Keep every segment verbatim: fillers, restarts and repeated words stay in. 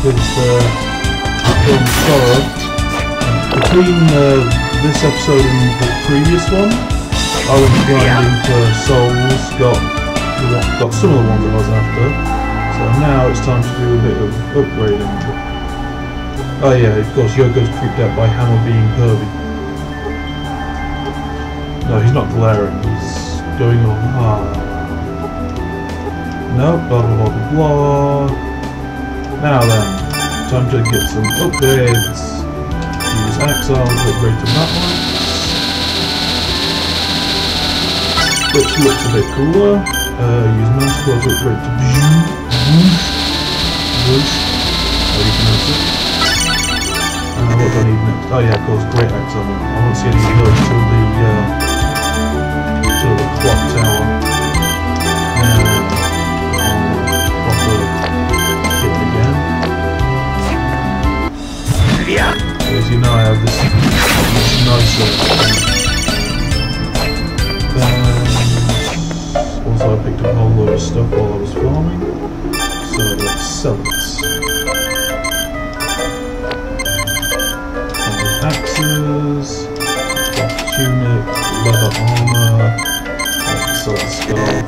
because uh, from Sorrow, between uh, this episode and the previous one, I went grinding for souls, got got some of the ones I was after. So now it's time to do a bit of upgrading. Oh yeah, of course, Yoko's creeped out by Hammer being Kirby. No, he's not glaring, he's going on. Ah. No, blah blah blah blah blah. Now then, time to get some upgrades. Use Axile to upgrade to Matlight, which looks a bit cooler. Uh, use Manticore to upgrade to Bzhoo. Bzhoo. How do you pronounce it? Uh, what do I need next? Oh yeah, of course, Great Axile. I won't see any of those till the uh, till the clock tower. Uh, As you know, I have this nicer um, also I picked up a whole load of stuff while I was farming, so let's sell it. Axes, tunic, leather armor, let's sell the scarf.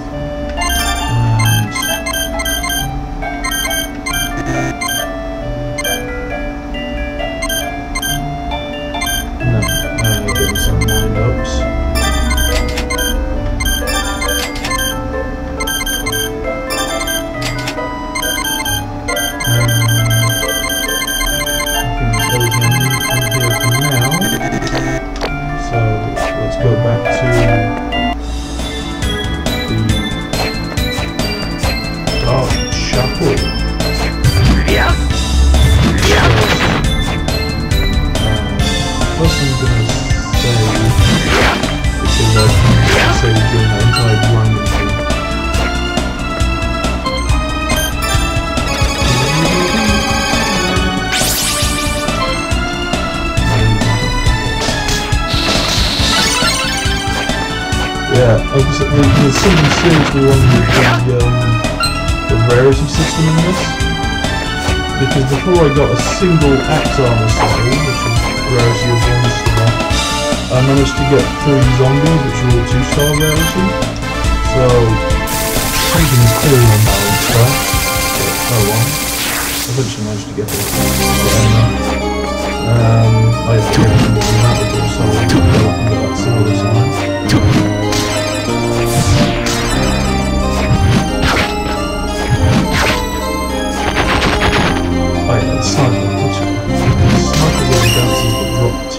Yeah, obviously there's something seriously wrong with the, um, the rarity system in this, because before I got a single axe armor soul, which is rarity of one star, I managed to get three zombies, which are all two star rarity, so something's clearly unbalanced there, but oh well, I eventually managed to get it. Um, I have to get more than that with them, so I'll go up and get that some other time. Oh yeah, the sniper, which the sniper really bounces the drop T.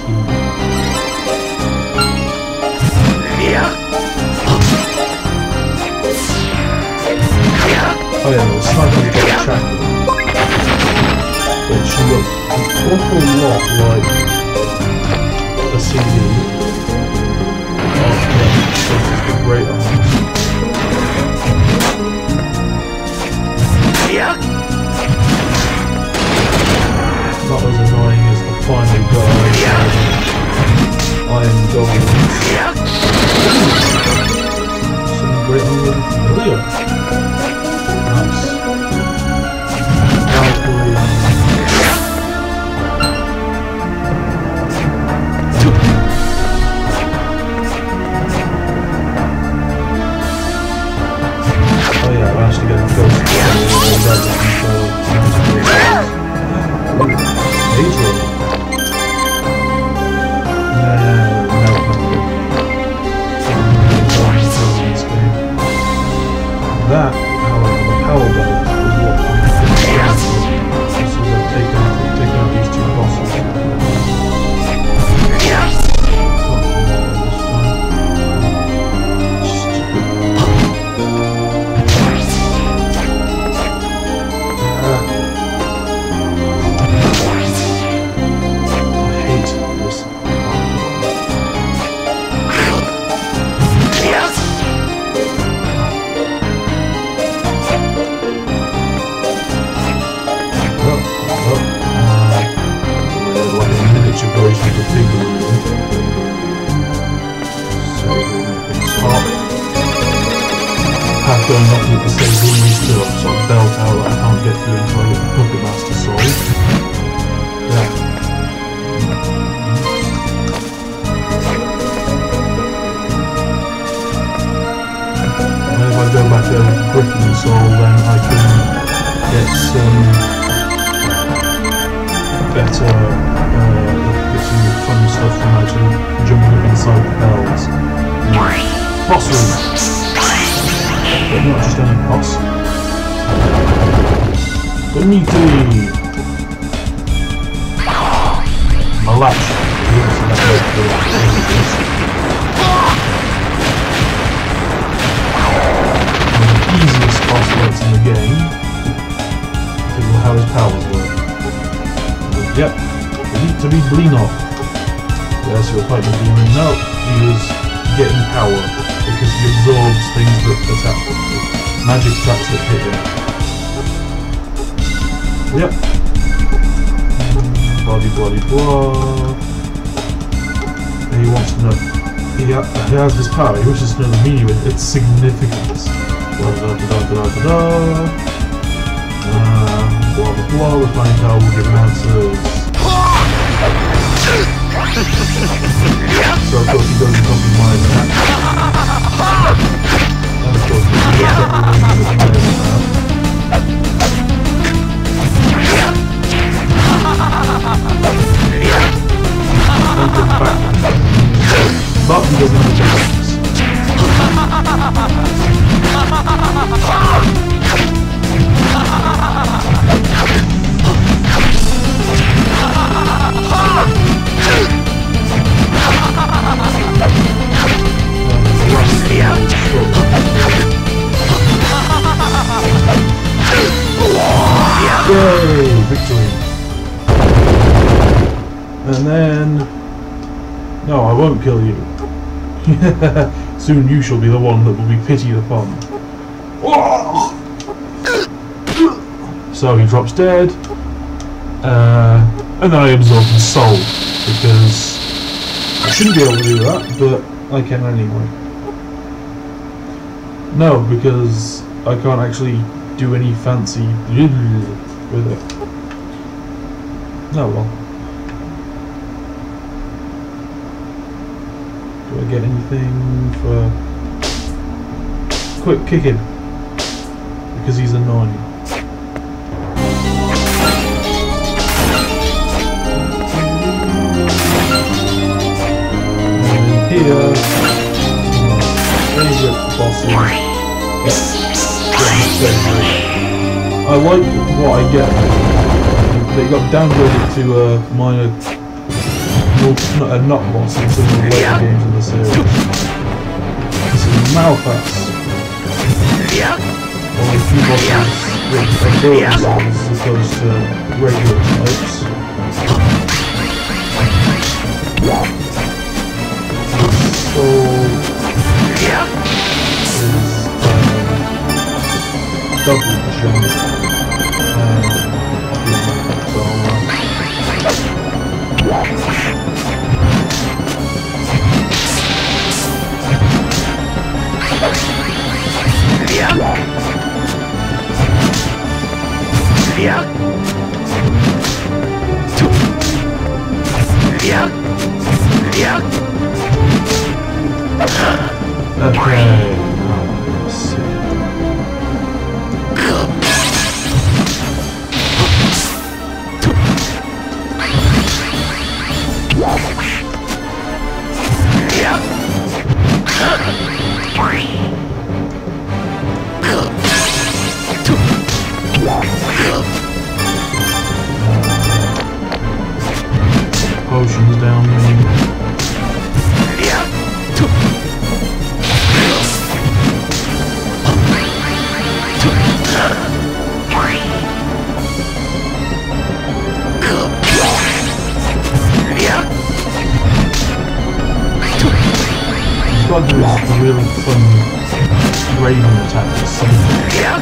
Oh yeah, the sniper's got tracking, which looks an awful lot like a C D. Oh yeah, this is the great arms. Not as annoying as the final guy. Iron Goblins. Some great unloaded familiar. Nice. Valkyrie. Oh yeah, I managed to get a ghost. Major. No, no, no. That better, uh, get some fun stuff from actually jumping up inside the bells. Boss room! But not just any boss. Boniti! Malachi. One of the easiest boss fights in the game because of how his powers work. But, yep, we need to be Blinov. Yes, you're fighting Demon. No, he was getting power because he absorbs things that attack him. Magic tracks that hit him. Yep. Bloody, bloody, blah. And he wants to know. He, ha he has this power. He wishes to know the meaning of it. Its significance. Blah da da da da da da. Uh, blah blah blah. The flying tower will give answers. So of course he doesn't compromise that. And of course he doesn't compromise that. But he doesn't have a chance. Yay! Victory! And then... No, I won't kill you. Soon you shall be the one that will be pitied upon. So he drops dead. Uh, and then I absorb his soul. Because I shouldn't be able to do that, but I can anyway. No, because I can't actually do any fancy with it. Oh well. Do I get anything for quick kick him? Because he's annoying. And in here, then you get the bosses. I like what I get. They got downgraded to a minor, not a not boss in some of the later games in the series. This is Malphas. Only a few bosses with abilities as opposed to regular types. So is double jump. Um, so, okay. Let's see. Potions down there. He's got this really fun Raven attack or something.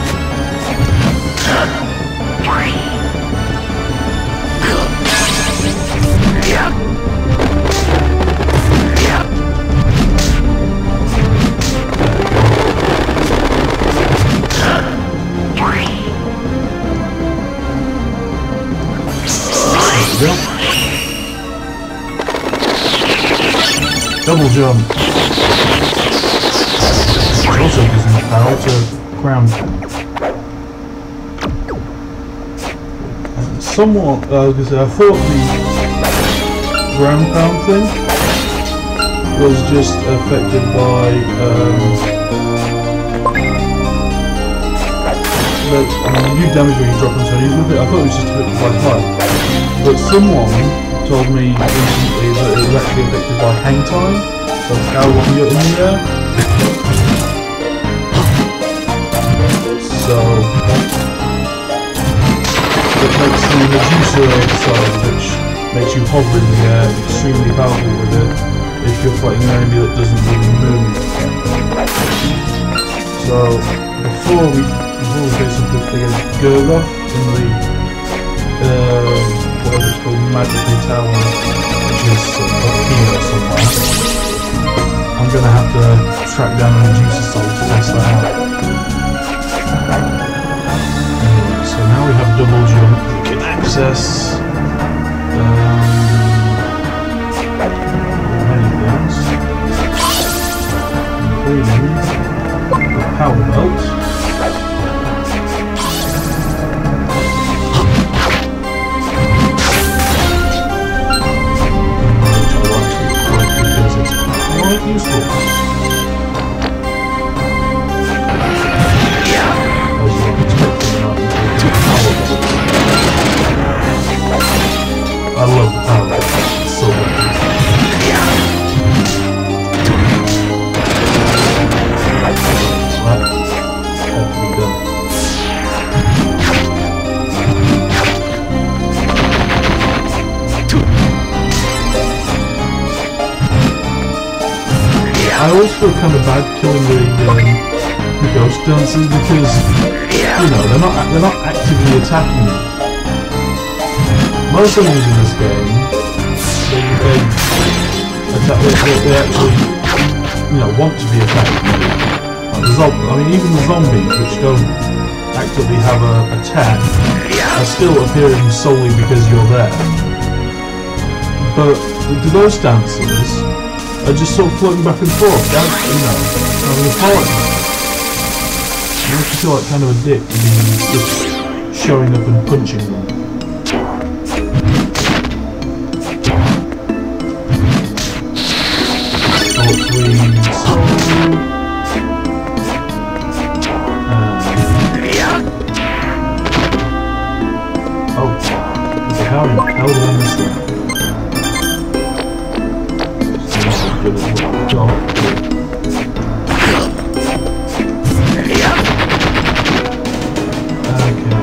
Double jump. It also gives him the power to ground jump. And somewhat, uh, because I thought the ground pound thing was just affected by um, the, I mean, you do damage when you drop into enemies with it. I thought it was just affected by fire, but someone told me recently that it was actually affected by hang time, so how long you're in the air. So it makes the Medusa side, which makes you hover in the air, extremely powerful with it if you're fighting an enemy that doesn't really move. So before we before we face up against Gurgoth in the uh, whatever it's called, Magical Tower, which is up here somewhere, I'm gonna have to track down a Medusa soul to test that out. Anyway, so now we have double jump, we can access um, many things, including the power belt. Which I'll actually quite because it's quite useful. I love the power belt. It's so good. That had to be done. I always feel kind of bad killing the, um, the ghost dancers because, you know, they're not they're not actively attacking you. Most enemies in this game, they, they, attack, they, they, they actually, you know, want to be attacked. Like the zombie, I mean, even the zombies, which don't actively have a attack, are still appearing solely because you're there. But the ghost dancers are just sort of floating back and forth, dancing, you know, having a party. You have to feel like kind of a dick to be just showing up and punching them. How the hell did I miss that? It's not as good as what I thought. Okay.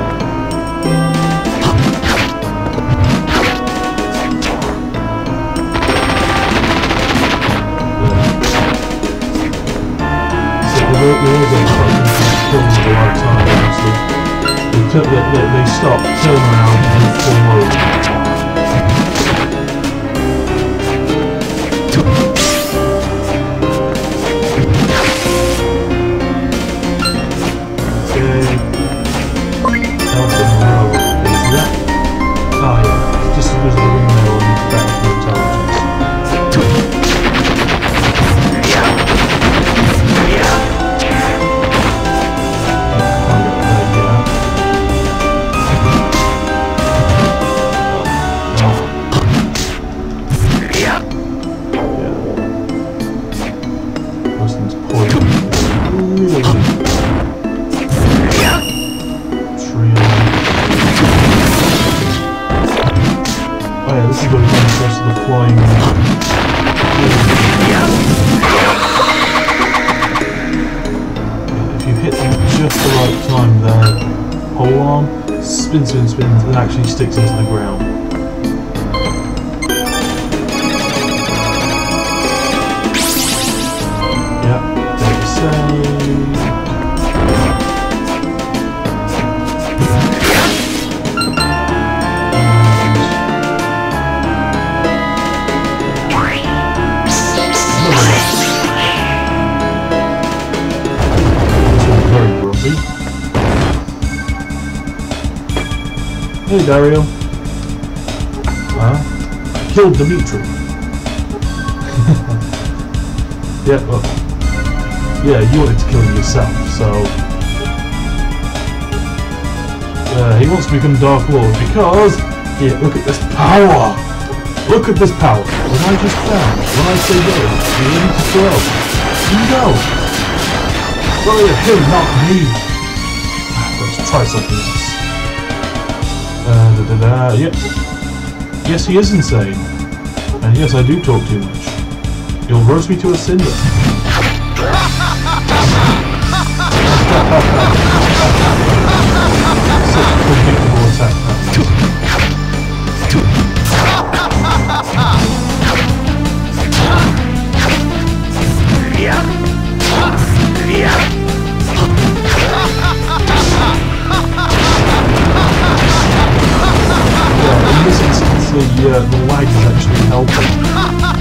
So the way they kill me at the right time, obviously. They, they, they stop, turn around, and full load. Okay. Else in the row is that. Oh yeah, just as the windmill and back to intelligence. Spins and spins and actually sticks into the ground. Yeah, there's a save. Hey Dario. Huh? I killed Dimitri. Yeah, well, yeah, you wanted to kill him yourself, so Uh, he wants to become Dark Lord because... Here, look at this power! Look at this power! When I just found, when I say go, you're ready to throw. You go! Throw at him, not me! Let's try something else. Uh, da da da, yep. Yes, he is insane. And yes, I do talk too much. You'll roast me to a cinder. Such a predictable attack. Yeah, in this instance, the, uh, the lag is actually helping.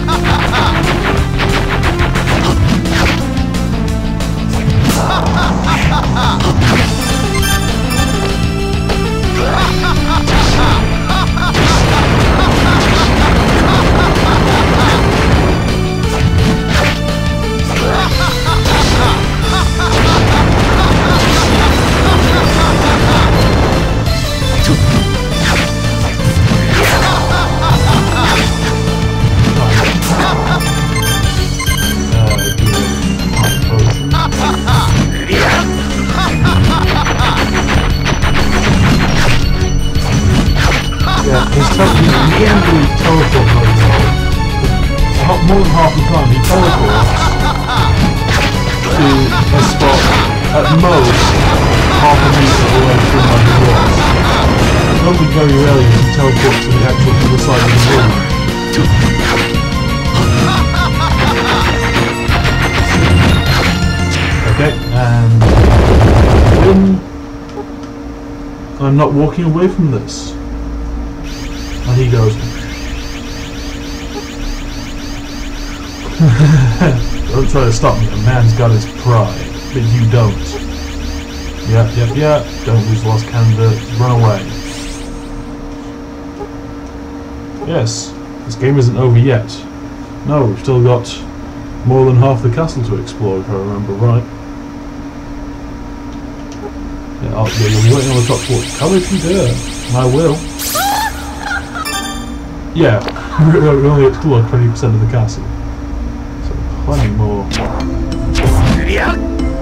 More than half the time he teleports to a spot at most half a metre away from where he was. Only very rarely does he teleport to the actual other side of the room. Okay, and then I'm not walking away from this. And he goes, don't try to stop me, a man's got his pride, but you don't. Yep, yep, yep, don't lose lost candidate, run away. Yes, this game isn't over yet. No, we've still got more than half the castle to explore, if I remember right. Yeah, I'll, yeah you'll be waiting on the top floor. Come if you dare, and I will. Yeah, we only explored twenty percent of the castle. Plenty more. Yeah.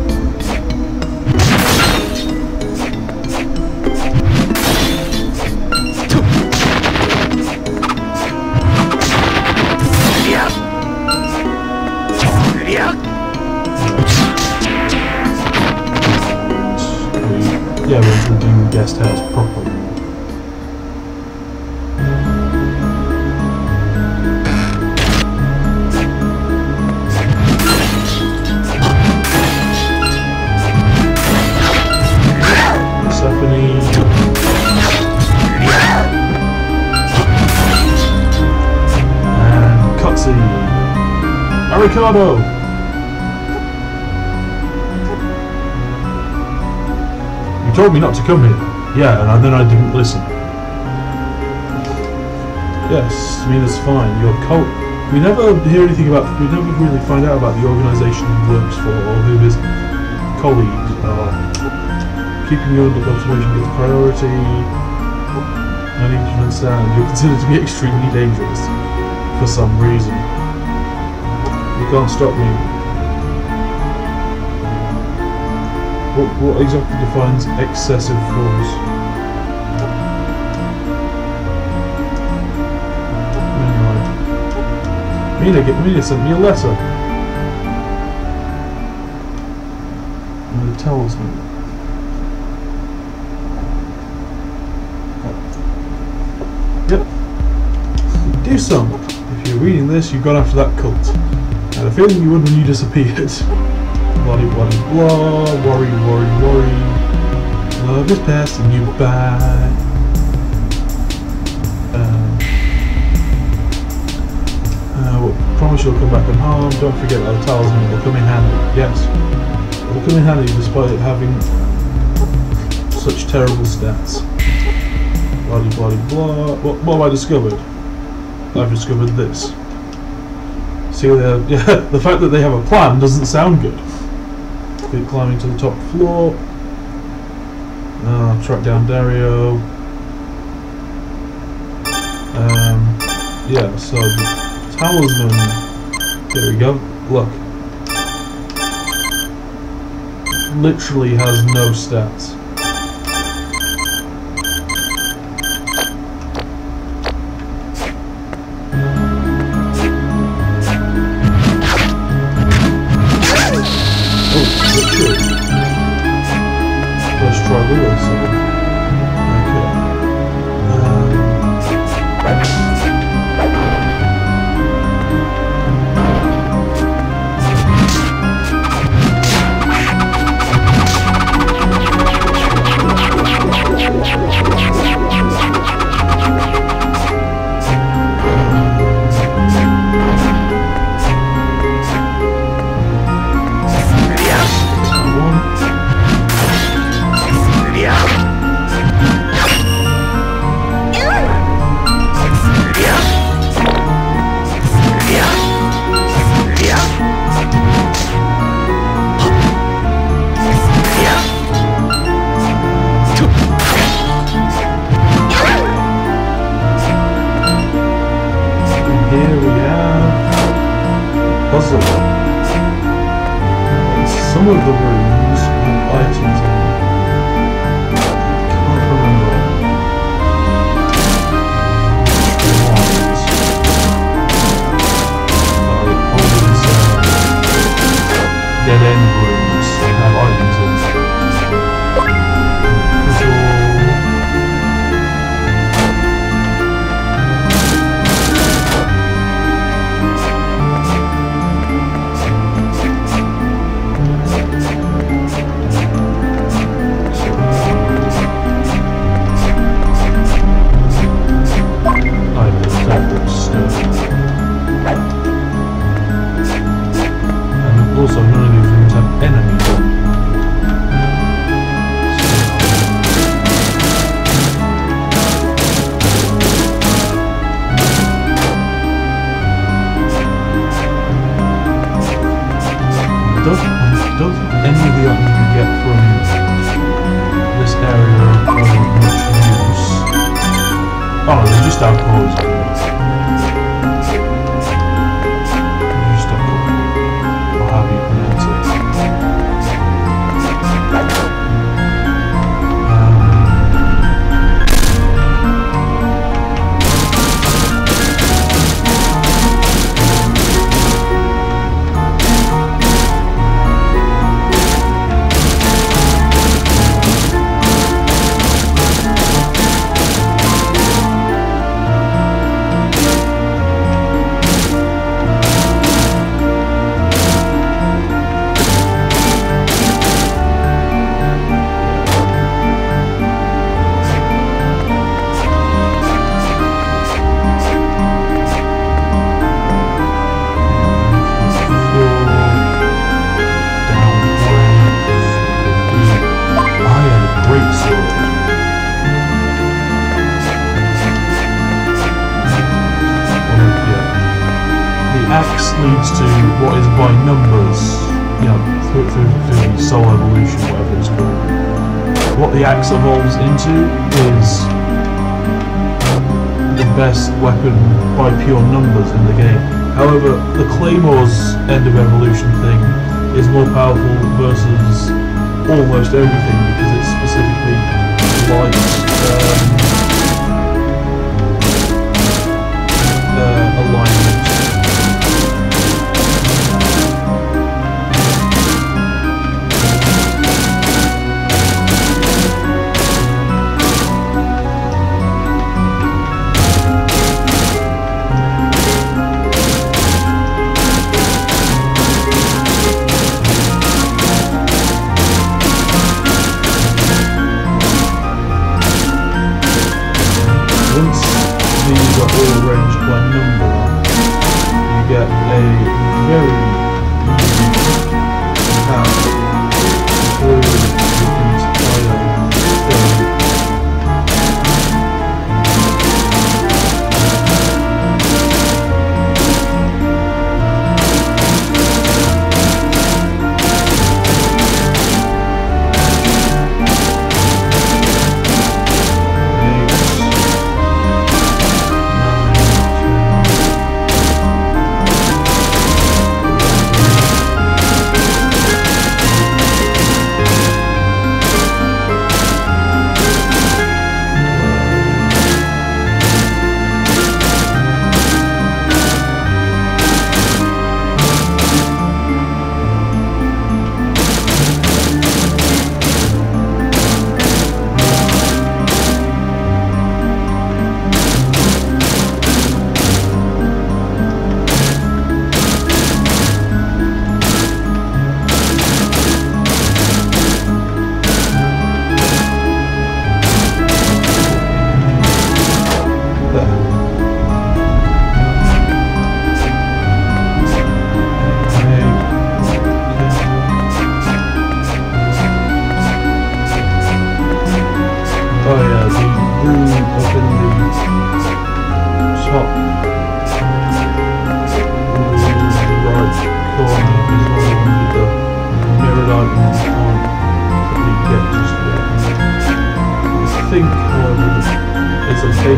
Yeah, we're doing guest house properly. Ricardo! You told me not to come here. Yeah, and then I didn't listen. Yes, I mean it's fine. Your cult. We never hear anything about. We never really find out about the organisation he works for or who his colleagues are. Keeping you under observation gets priority. I need you to understand. You're considered to be extremely dangerous for some reason. You can't stop me. What, what exactly defines excessive force? Anyway. Mina, get Mina sent me a letter. And it tells me. Yep. Do something. If you're reading this, you've gone after that cult. I had a feeling you would when you disappeared. Bloody, bloody, blah, worry, worry, worry. Love is passing you by. Um, uh, well, promise you'll come back unharmed. Don't forget that the talisman will come in handy. Yes, it will come in handy despite it having such terrible stats. Bloody, bloody, blah. What, what have I discovered? I've discovered this. See, yeah, the fact that they have a plan doesn't sound good. Keep climbing to the top floor. Uh, track down Dario. Um, yeah, so the talisman. There we go. Look. Literally has no stats. Let's try real so. Puzzle. Some of the rooms have items in them. Can't remember. Ones. Like all these uh, dead end rooms have items in them. Puzzle. Also, none of these rooms have enemies. Does does any of the items we get from this area are much use? Oh, they're just alcohols. Axe leads to what is by numbers, you know, through, through, through the soul evolution, whatever it's called. What the axe evolves into is the best weapon by pure numbers in the game. However, the Claymore's end of evolution thing is more powerful versus almost everything because it's specifically like um, uh, alignment. Once these are all arranged by number, you get a very easy path through the entire thing.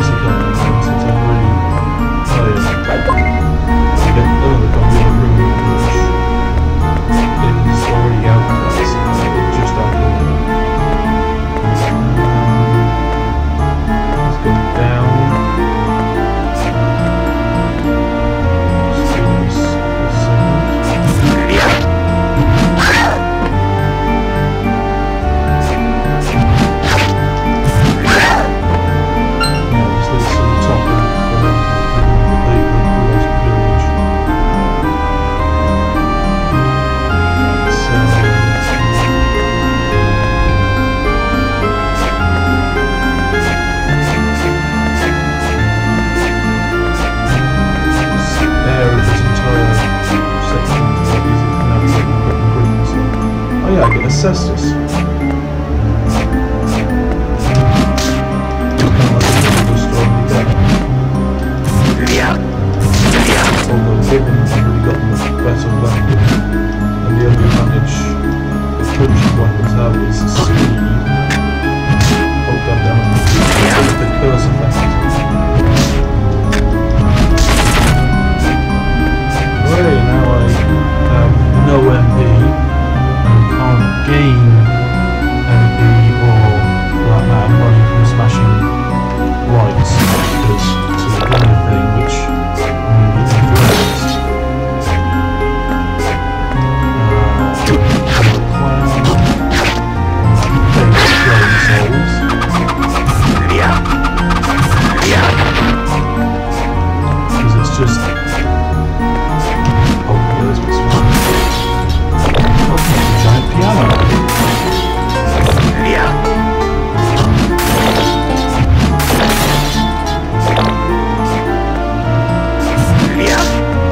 basic elements since I've already... Oh yeah. I get another copy of the room which is already out class, just after that. Let's go down. Let's do this a second. Yeah, this leads to the top of the Lost Village. So this entire section is easy to navigate and get improvements on. Oh yeah, I get Asbestos. Although given I've already got much better weapon, and the only advantage the punching weapons have is speed. Oh goddammit. It's the curse effect. Okay, now I have no M P and can't gain M P or for that matter money from smashing lights because it's a kind of thing which really influences. Because it's just giant piano. Yeah. Yeah.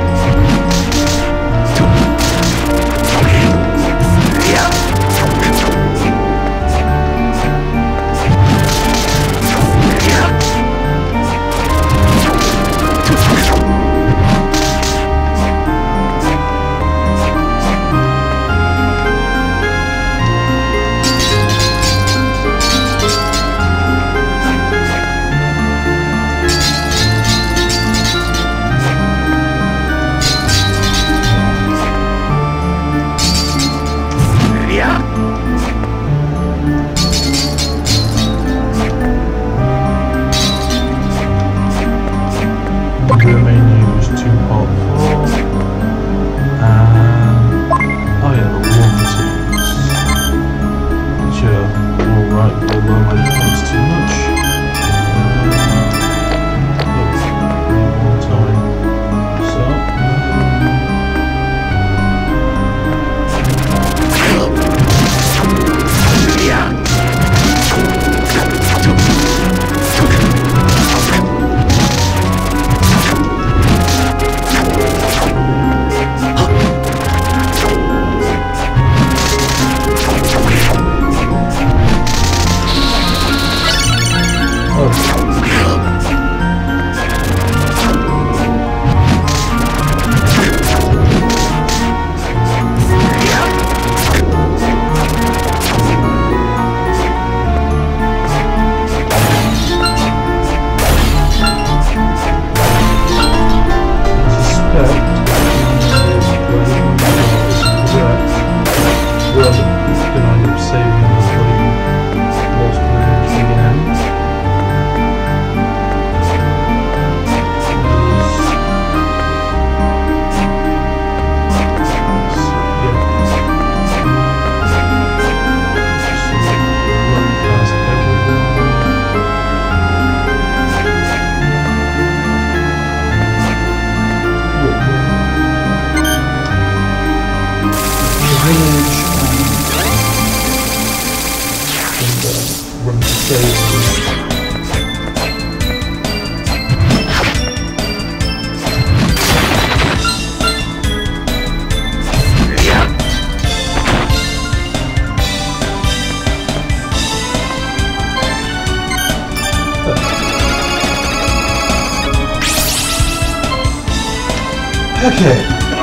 Okay.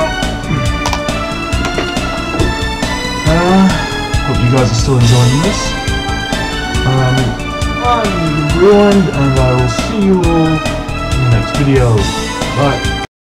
Uh, hope you guys are still enjoying this. Um, I'm Rewind, and I will see see you all in the next video. Bye.